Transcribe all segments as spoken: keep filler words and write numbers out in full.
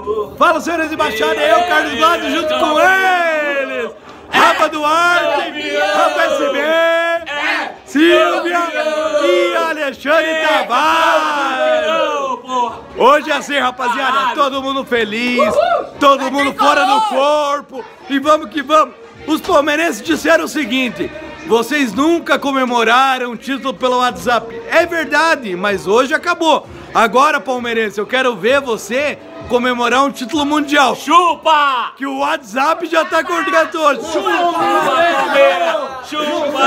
Fala, senhores embaixadas, eu, Carlos Vlad, junto com eles. Rafa Duarte, Rafa S B, Silvia e Alexandre Tavares. Hoje é assim, rapaziada, todo mundo feliz, todo mundo fora do corpo. E vamos que vamos. Os palmeirenses disseram o seguinte: vocês nunca comemoraram o título pelo WhatsApp. É verdade, mas hoje acabou. Agora, palmeirense, eu quero ver você comemorar um título mundial. Chupa! Que o WhatsApp já tá coordenando hoje. Chupa! Chupa!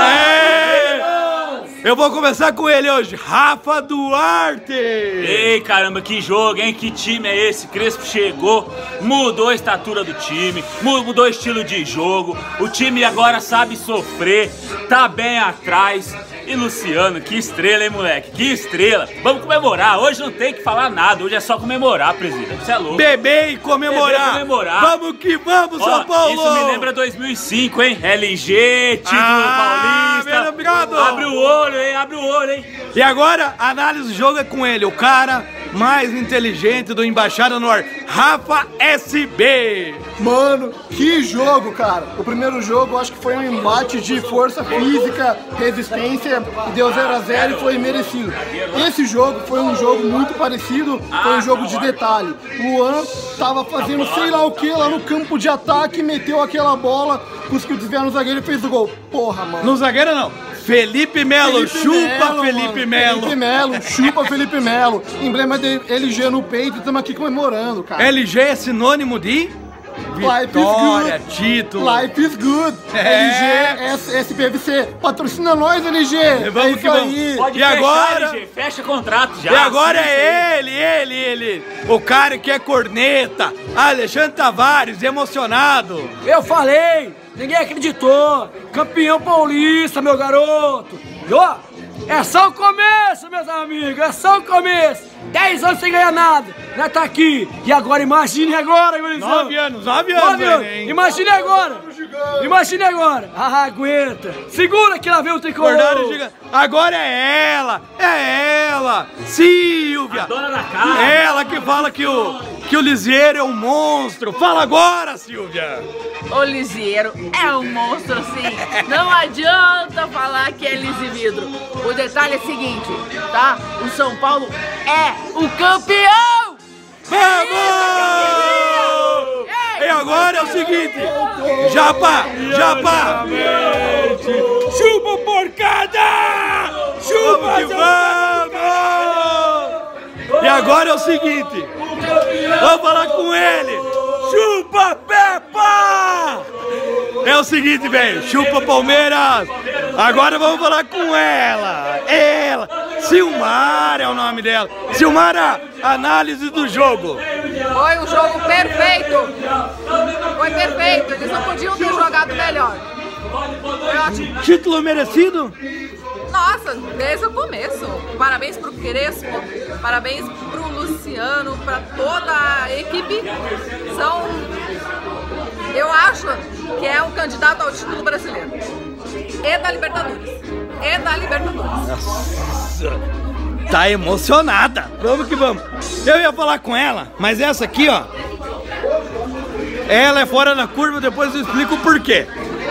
É! Eu vou começar com ele hoje, Rafa Duarte. Ei, caramba, que jogo, hein? Que time é esse? Crespo chegou, mudou a estatura do time, mudou o estilo de jogo. O time agora sabe sofrer, tá bem atrás. E Luciano, que estrela, hein, moleque? Que estrela! Vamos comemorar, hoje não tem que falar nada, hoje é só comemorar, presidente. Você é louco. Beber e comemorar. Beber e comemorar. Vamos que vamos, Ó, São Paulo! Isso me lembra dois mil e cinco, hein? L G, título Ah, paulista. obrigado. Abre o olho, hein? Abre o olho, hein? E agora, a análise do jogo é com ele, o cara mais inteligente do Embaixada no Ar, Rafa S B. Mano, que jogo, cara. O primeiro jogo eu acho que foi um embate de força física, resistência, e deu zero a zero e foi merecido. Esse jogo foi um jogo muito parecido, foi um jogo de detalhe. O Luan tava fazendo sei lá o que lá no campo de ataque, meteu aquela bola, conseguiu desviar no zagueiro e fez o gol. Porra, mano. No zagueiro não, Felipe Melo, Felipe chupa Melo, Felipe mano. Melo. Felipe Melo, chupa Felipe Melo. Emblema de L G no peito, estamos aqui comemorando, cara. L G é sinônimo de Life vitória, is good. título. Life is good. É. L G, S P V C, patrocina nós, L G. Vamos É que isso vamos. aí. Pode E fechar, agora? L G, fecha contrato já. E agora Sim, é ele, ele, ele, o cara que é corneta, Alexandre Tavares, emocionado. Eu falei, ninguém acreditou. Campeão paulista, meu garoto. E ó, é só o começo, meus amigos, é só o começo. Dez anos sem ganhar nada, já tá aqui. E agora, imagine agora, gurizão. Nove anos, nove anos, Nove anos. hein? Imagine agora. Imagine agora. Ah, aguenta. Segura que lá vem o tricolor. Acordado, diga, agora é ela, é ela, Silvia. A dona da casa. Ela que fala que o, que o Lisieiro é um monstro. Fala agora, Silvia. O Lisieiro é um monstro, sim. Não adianta falar que é Lisividro. O detalhe é o seguinte, tá? O São Paulo é o campeão! Vamos! E agora é o seguinte, Japa, Japa, chupa porcada! Chupa que vamos! E agora é o seguinte, vamos falar com ele, chupa Peppa! É o seguinte, velho, chupa Palmeiras! Agora vamos falar com ela, ela, Silmara é o nome dela. Silmara, análise do jogo. Foi um jogo perfeito! Foi perfeito, eles não podiam ter jogado melhor. Foi ótimo. Título merecido? Nossa, desde o começo. Parabéns pro Crespo, parabéns pro Luciano, pra toda a equipe. São, eu acho que é um candidato ao título brasileiro. E da Libertadores. E da Libertadores. Nossa, tá emocionada. Vamos que vamos. Eu ia falar com ela, mas essa aqui, ó, ela é fora da curva, depois eu explico o porquê.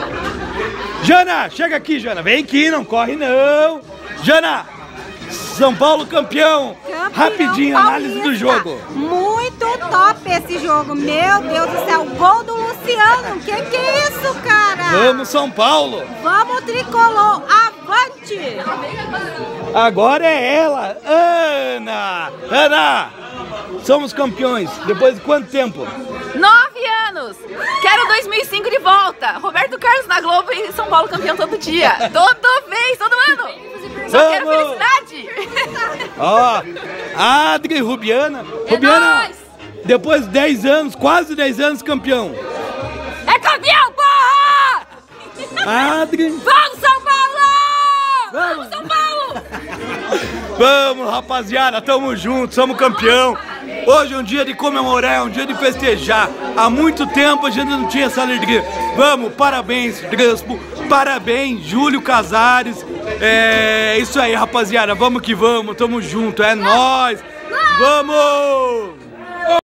Jana, chega aqui, Jana. Vem aqui, não corre não. Jana, São Paulo campeão. Campeão Rapidinho, paulista. análise do jogo. Muito top esse jogo. Meu Deus do céu. Gol do Luciano. Que que é isso, cara? Vamos, São Paulo. Vamos, tricolor. Avante. Agora é ela, Ana. Ana, somos campeões. Depois de quanto tempo? Nove anos! Quero dois mil e cinco de volta! Roberto Carlos na Globo e São Paulo campeão todo dia! Todo mês, todo ano! Só quero Vamos. felicidade! Ó, Adri e Rubiana. É Rubiana, nóis. depois de dez anos, quase dez anos campeão. É campeão, porra! Adri. Vamos, São Paulo! Vamos, São Paulo! Vamos, rapaziada, tamo junto, somos campeão. Hoje é um dia de comemorar, é um dia de festejar. Há muito tempo a gente não tinha essa alegria. Vamos, parabéns, Crespo, parabéns, Júlio Casares. É isso aí, rapaziada, vamos que vamos, tamo junto, é nóis. Vamos!